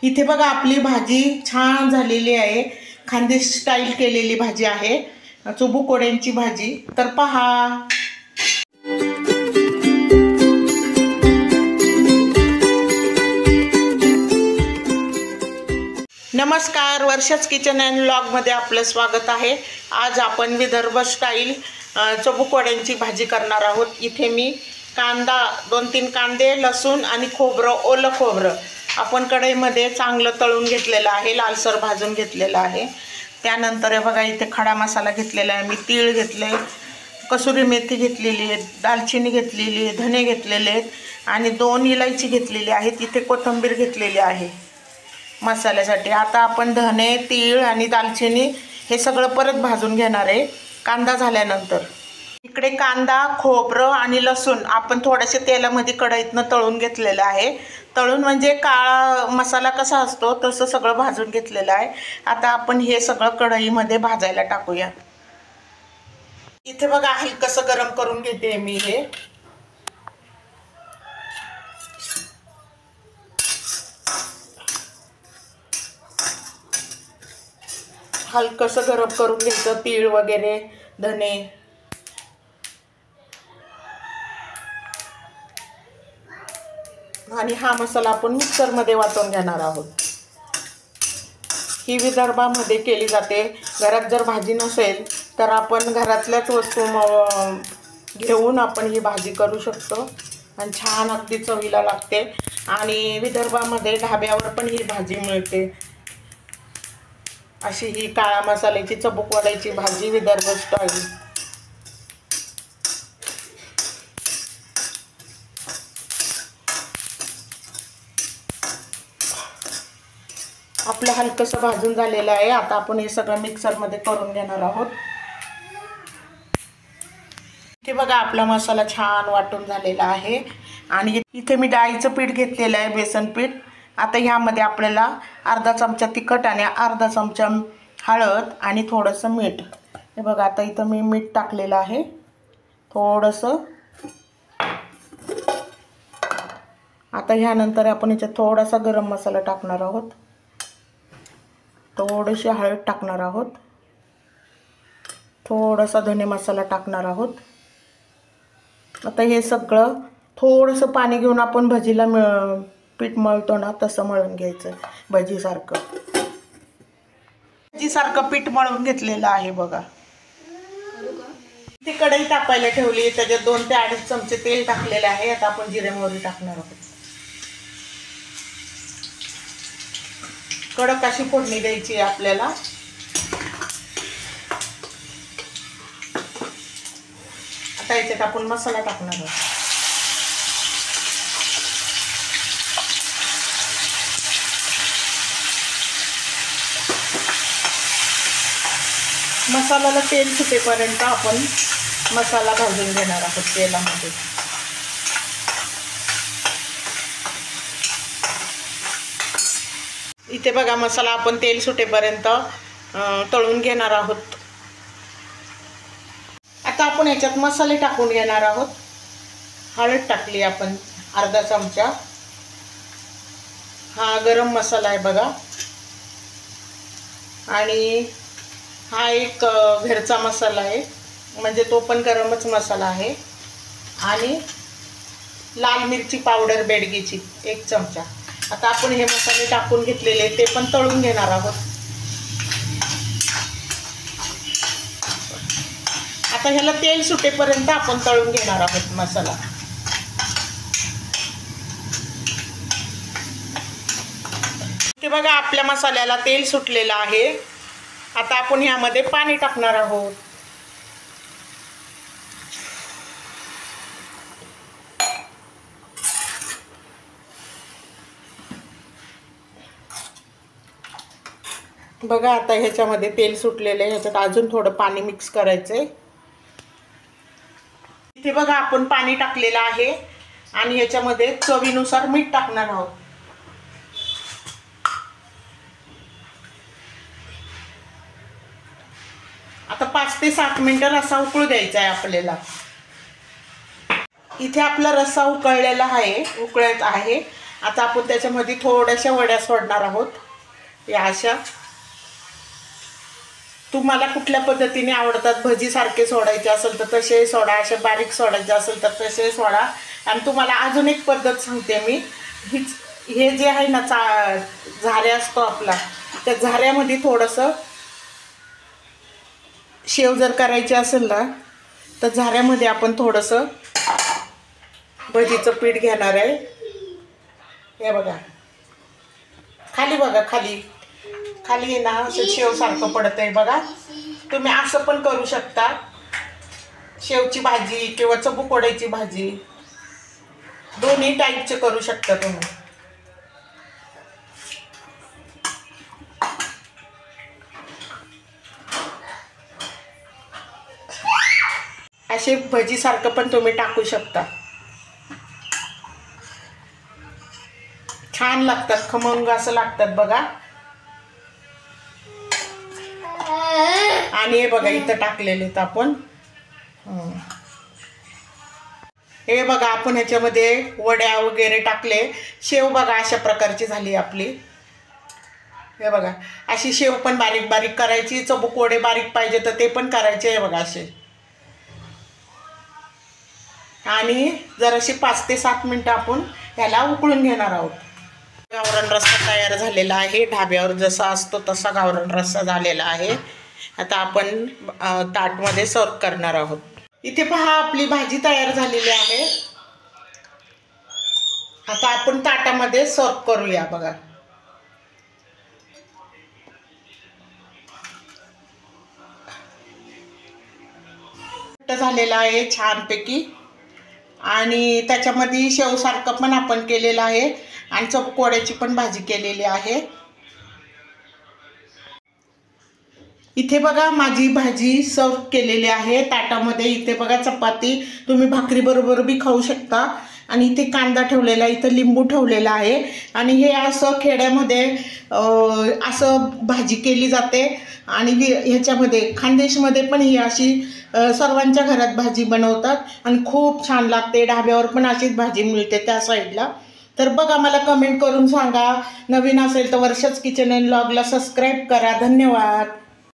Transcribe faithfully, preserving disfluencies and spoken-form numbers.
इथे बघा आपली भाजी छान झालेली आहे. खानदेश स्टाईल केलेली भाजी आहे, चुबुकोड्यांची भाजी. तर पहा. नमस्कार, वर्षाच किचन अँड व्लॉगमध्ये आपलं स्वागत आहे. आज आपण विदर्भ स्टाईल चुबुकोड्यांची भाजी करणार आहोत. इथे मी कांदा, दोन तीन कांदे, लसूण आणि खोबरं, ओलं खोबरं आपण कढईमध्ये चांगलं तळून घेतलेलं आहे, लालसर भाजून घेतलेलं आहे. त्यानंतर हे बघा इथे खडा मसाला घेतलेला आहे मी. तीळ घेतले, कसुरी मेथी घेतलेली आहे, दालचिनी घेतलेली आहे, धने घेतलेले आहेत आणि दोन इलायची घेतलेली आहे. इथे कोथिंबीर घेतलेली आहे मसाल्यासाठी. आता आपण धने, तीळ आणि दालचिनी हे सगळं परत भाजून घेणार आहे कांदा झाल्यानंतर. इकडे कांदा, खोबरं आणि लसूण आपण थोड्याशा तेलामध्ये कढईतनं तळून घेतलेलं आहे. तळून म्हणजे काळा मसाला कसा असतो तसं सगळं भाजून घेतलेलं आहे. आता आपण हे सगळं कढईमध्ये भाजायला टाकूया. इथे बघा हलकसं गरम करून घेते मी हे. हलकसं गरम करून घ्यायचं. तीळ वगैरे, धने. आणि हा मसाला आपण मिक्सरमध्ये वाटून घेणार आहोत. ही विदर्भामध्ये केली जाते. घरात जर भाजी नसेल तर आपण घरातल्याच वस्तू घेऊन आपण ही भाजी करू शकतो आणि छान अगदी चवीला लागते. आणि विदर्भामध्ये ढाब्यावर पण ही भाजी मिळते. अशी ही काळा मसाल्याची चुबुकोड्याची भाजी विदर्भ स्टाईल. आपलं हलकसं भाजून झालेलं आहे. आता आपण हे सगळं मिक्सरमध्ये करून घेणार आहोत. इथे बघा आपला मसाला छान वाटून झालेला आहे. आणि इथे मी डाळीचं पीठ घेतलेलं आहे, बेसन पीठ. आता ह्यामध्ये आपल्याला अर्धा चमचा तिखट आणि अर्धा चमचा हळद आणि थोडंसं मीठ. हे बघा आता इथं मी मीठ टाकलेलं आहे थोडंसं. आता ह्यानंतर आपण याच्यात थोडासा गरम मसाला टाकणार आहोत, थोडीशी हळद टाकणार आहोत, थोडासा धने मसाला टाकणार आहोत. आता हे सगळं थोडंसं पाणी घेऊन आपण भजीला मिळ पीठ मळतो ना तसं मळून घ्यायचं. भजीसारखं भजीसारखं पीठ मळून घेतलेलं आहे बघा. ती कढई तापायला ठेवली, त्याच्यात दोन ते अडीच चमचे तेल टाकलेले आहे. आता आपण जिरे मोहरी टाकणार आहोत. कडक अशी फोडणी द्यायची आहे आपल्याला. आता याच्यात आपण मसाला टाकणार आहोत. मसाल्याला तेल सुटेपर्यंत आपण मसाला भाजून घेणार आहोत तेलामध्ये. इथे बघा मसाला आपण तेल सुटेपर्यंत तळून घेणार आहोत. आता आपण याच्यात मसाले टाकून घेणार आहोत. हळद टाकली आपण अर्धा चमचा. हा गरम मसाला आहे बघा. आणि हा एक घरचा मसाला आहे, म्हणजे तो पण गरमच मसाला आहे. आणि लाल मिरची पावडर बेडगीची एक चमचा. आता आपण हे मसाले टाकून घेतलेले ते पण तळून घेणार आहोत. आता ह्याला तेल सुटेपर्यंत आपण तळून घेणार आहोत मसाला. ते बघा आपल्या मसाल्याला तेल सुटलेलं आहे. आता आपण ह्यामध्ये पाणी टाकणार आहोत. बघा आता ह्याच्यामध्ये तेल सुटलेलं आहे. ह्याच्यात अजून थोडं पाणी मिक्स करायचंय. इथे बघा आपण पाणी टाकलेलं आहे आणि ह्याच्यामध्ये चवीनुसार मीठ टाकणार आहोत. आता पाच ते सात मिनिटं रस्सा उकळू द्यायचा आहे आपल्याला. इथे आपला रस्सा उकळलेला आहे, उकळत आहे. आता आपण त्याच्यामध्ये थोड्याशा वड्या सोडणार आहोत या अशा. तुम्हाला कुठल्या पद्धतीने आवडतात, भजीसारखे सोडायचे असेल तर तसे सोडा, असे बारीक सोडायचे असेल तर तसे सोडा. आणि तुम्हाला अजून एक पद्धत सांगते मी. हीच हे जे आहे ना चा झाऱ्या असतो आपला, त्या झाऱ्यामध्ये थोडंसं शेव जर करायची असेल ना तर झाऱ्यामध्ये आपण थोडंसं भजीचं पीठ घेणार आहे. हे बघा खाली, बघा खाली खाली ना असं शेवसारखं पडतं आहे बघा. तुम्ही असं पण करू शकता, शेवची भाजी किंवा चबुकोड्याची भाजी, दोन्ही टाईपचे करू शकता तुम्ही. असे भजीसारखं पण तुम्ही टाकू शकता. छान लागतात, खमंग असं लागतात बघा. आणि हे बघा इथं टाकलेले आहेत आपण. हे बघा आपण ह्याच्यामध्ये वड्या वगैरे टाकले. शेव बघा अशा प्रकारची झाली आपली. हे बघा अशी शेव पण बारीक बारीक करायची. चबुकोडे बारीक पाहिजे तर ते पण करायचे. हे बघा असे. आणि जराशी पाच ते सात मिनटं आपण ह्याला उकळून घेणार आहोत. गावरान रस्सा तयार झालेला आहे. ढाब्यावर जसा असतो तसा गावरान रस्सा झालेला आहे. आता आपण ताटमध्ये सर्व करणार आहोत. इथे पहा आपली भाजी तयार झालेली आहे. आता आपण ताटामध्ये सर्व करूया बघा. झालेला आहे छानपैकी. आणि त्याच्यामध्ये शेवसारखं पण आपण केलेलं आहे आणि चबुकोड्याची पण भाजी केलेली आहे. इथे बघा माझी भाजी सर्व केलेली आहे ताटामध्ये. इथे बघा चपाती तुम्ही भाकरी बरोबर बी खाऊ शकता. आणि इथे कांदा ठेवलेला आहे, इथं लिंबू ठेवलेला आहे. आणि हे असं खेड्यामध्ये असं भाजी केली जाते. आणि ह्याच्यामध्ये खानदेशमध्ये पण ही अशी सर्वांच्या घरात भाजी बनवतात आणि खूप छान लागते. ढाब्यावर पण अशीच भाजी मिळते त्या साईडला. तर बघा मला कमेंट करून सांगा. नवीन असेल तर वर्षाच किचन अँड व्लॉगला सबस्क्राईब करा. धन्यवाद.